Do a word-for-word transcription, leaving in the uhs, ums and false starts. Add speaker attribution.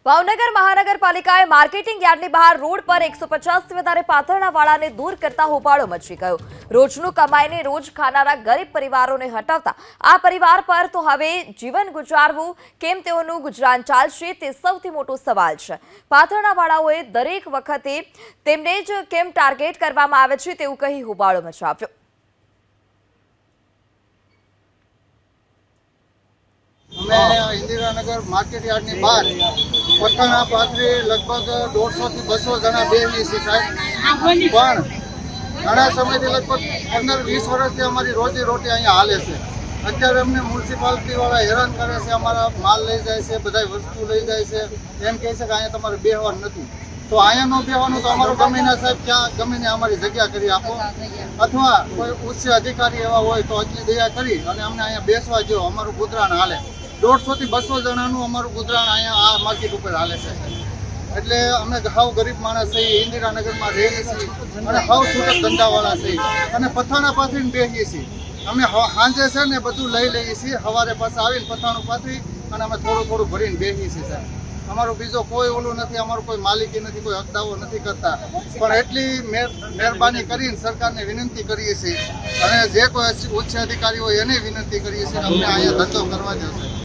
Speaker 1: ભાવનગર મહાનગરપાલિકાએ માર્કેટિંગ યાર્ડની બહાર રોડ પર એકસો પચાસ થી વધારે પાથરણાવાળાને દૂર કરતા હોબાળો મચી ગયો। રોજનું કમાઈને રોજ ખાનારા ગરીબ પરિવારોને હટાવતા આ પરિવાર પર તો હવે જીવન ગુજારવું કેમ તેઓનું ગુજરાન ચાલશે તે સૌથી મોટો સવાલ છે। પાથરણાવાળાઓએ દરેક વખતે તેમને જ કેમ ટાર્ગેટ કરવામાં આવે છે તેવું કહી હોબાળો મચાવ્યો।
Speaker 2: इंदिरानगर मार्केट यार्ड ની બહાર પથ્થરના પાથરી લગભગ દોઢસો થી બસો જણા બેસી છે સાહેબ, પણ ઘણા સમયથી લગભગ પંદર વીસ વર્ષથી અમારી રોજી રોટી અહીંયા હાલે છે। અત્યારે અમને મ્યુનિસિપાલિટી વાળા હેરાન કરે છે, અમારા માલ લઈ જાય છે, બધા વસ્તુ લઈ જાય છે, એમ કહે છે કે અહીંયા તમારે બેહવાનું નથી। તો અહીંયા ન બેહવાનું તો અમારું ગમીના સાહેબ ક્યાં ગમીને અમારી જગ્યા કરી આપો, અથવા કોઈ ઉચ્ચ અધિકારી એવા હોય તો હજી દયા કરી અને અમને અહીંયા બેસવા દો, અમારું ગુજરાન હાલે। દોઢસો થી બસો જણાનું અમારું ગુજરાન અહીંયા આ માર્કેટ ઉપર હાલે છે। એટલે અમે હાવ ગરીબ માણસ છીએ, ઇન્દિરાનગરમાં રહીએ છીએ અને હાવ છૂટક ધંધાવાળા છીએ અને પથાણા પાથરીને બેસીએ છીએ। અમે સાંજે છે ને બધું લઈ લઈએ છીએ, સવારે પાછા આવીને પથાણું પાથરી અને અમે થોડું થોડું ભરીને બેસીએ છીએ સાહેબ। અમારું બીજો કોઈ ઓલું નથી, અમારું કોઈ માલિકી નથી, કોઈ હકદાવો નથી કરતા, પણ એટલી મહેરબાની કરીને સરકારને વિનંતી કરીએ છીએ અને જે કોઈ ઉચ્ચ અધિકારી હોય એને વિનંતી કરીએ છીએ કે અમને અહીંયા ધંધો કરવા દેશે।